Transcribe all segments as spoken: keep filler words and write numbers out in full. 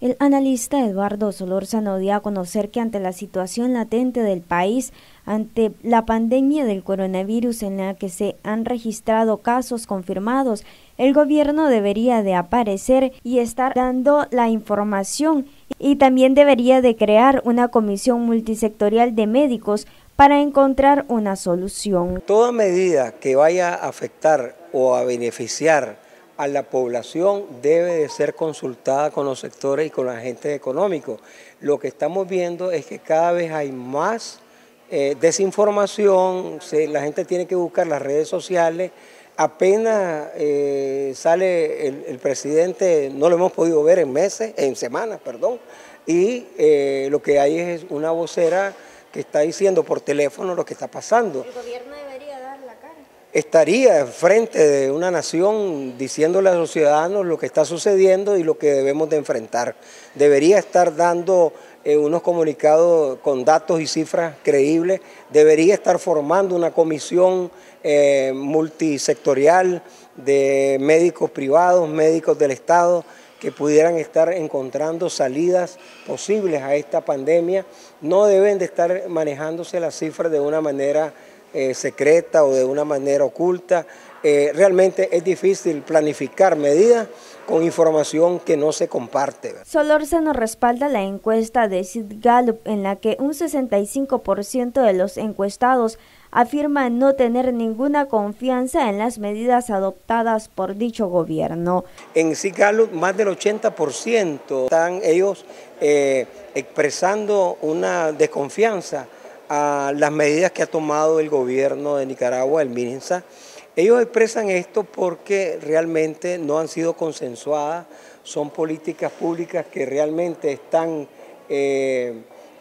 El analista Eduardo Solórzano dio a conocer que ante la situación latente del país, ante la pandemia del coronavirus en la que se han registrado casos confirmados, el gobierno debería de aparecer y estar dando la información y también debería de crear una comisión multisectorial de médicos para encontrar una solución. Toda medida que vaya a afectar o a beneficiar a la población debe de ser consultada con los sectores y con los agentes económicos. Lo que estamos viendo es que cada vez hay más eh, desinformación, se, la gente tiene que buscar las redes sociales. Apenas eh, sale el, el presidente, no lo hemos podido ver en meses, en semanas, perdón, y eh, lo que hay es una vocera que está diciendo por teléfono lo que está pasando. ¿El gobierno debería dar la cara? Estaría frente de una nación diciéndole a los ciudadanos lo que está sucediendo y lo que debemos de enfrentar. Debería estar dando eh, unos comunicados con datos y cifras creíbles, debería estar formando una comisión eh, multisectorial de médicos privados, médicos del Estado, que pudieran estar encontrando salidas posibles a esta pandemia. No deben de estar manejándose las cifras de una manera eh, secreta o de una manera oculta. Eh, realmente es difícil planificar medidas con información que no se comparte. Solórzano respalda la encuesta de Sid Gallup en la que un sesenta y cinco por ciento de los encuestados afirman no tener ninguna confianza en las medidas adoptadas por dicho gobierno. En Sid Gallup más del ochenta por ciento están ellos eh, expresando una desconfianza a las medidas que ha tomado el gobierno de Nicaragua, el MINSA. Ellos expresan esto porque realmente no han sido consensuadas, son políticas públicas que realmente están eh,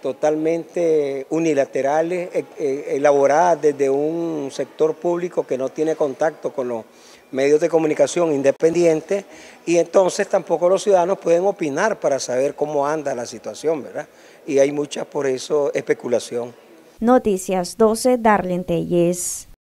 totalmente unilaterales, eh, elaboradas desde un sector público que no tiene contacto con los medios de comunicación independientes, y entonces tampoco los ciudadanos pueden opinar para saber cómo anda la situación, ¿verdad? Y hay mucha, por eso, especulación. Noticias doce, Darlene Telles.